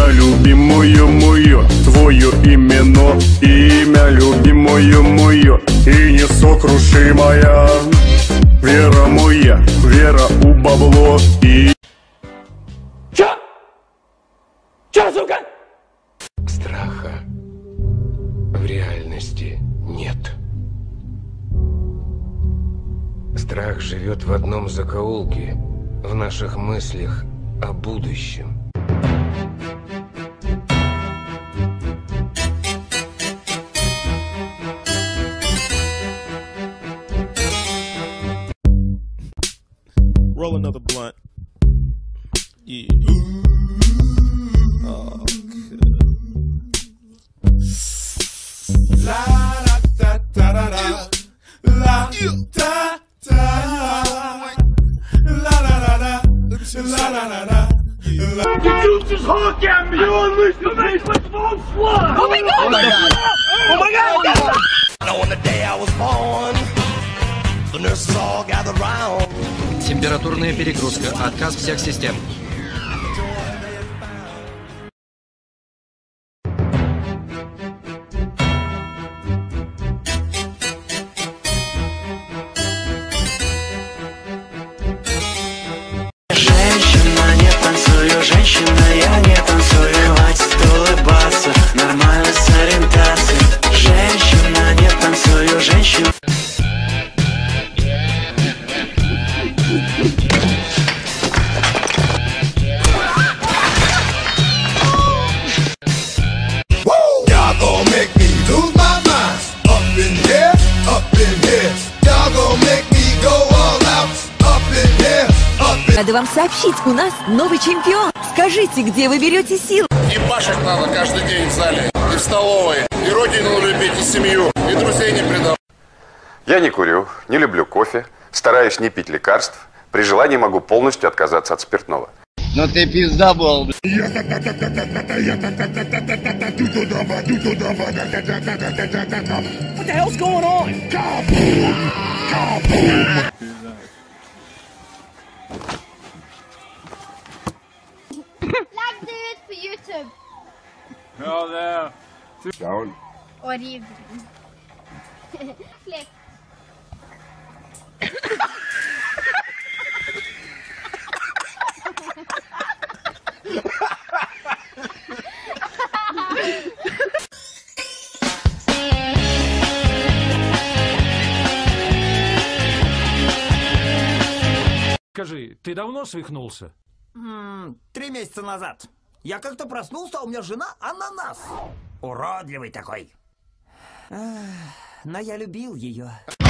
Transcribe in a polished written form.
Имя любимое мое, твое имено, имя любимое мое и несокрушимая. Вера моя, вера у бабло и... Чё, сука? Страха в реальности нет. Страх живет в одном закоулке, в наших мыслях о будущем. Roll another blunt. Yeah. Oh, la da da da da la da da la la la la la. The juice is hot, you're listening to the floor. Oh my god! Oh my god! Oh my god! On the day I was born, the nurses all gathered round. Температурная перегрузка, отказ всех систем. Женщина, не танцую, женщина, я не танцую. Хватит улыбаться, нормально с ориентацией. Женщина, не танцую, женщина. Надо вам сообщить, у нас новый чемпион. Скажите, где вы берете сил? И пашать надо каждый день в зале, и в столовой, и родину любить, и семью, и друзей не предавать. Я не курю, не люблю кофе, стараюсь не пить лекарств. При желании могу полностью отказаться от спиртного. Ну ты пизда был, блядь. What the hell's going on? Lag det ut på YouTube. Ja, det är... Och riv. Fläck. Скажи, ты давно свихнулся? 3 месяца назад. Я как-то проснулся, а у меня жена ананас. Уродливый такой. Но я любил ее.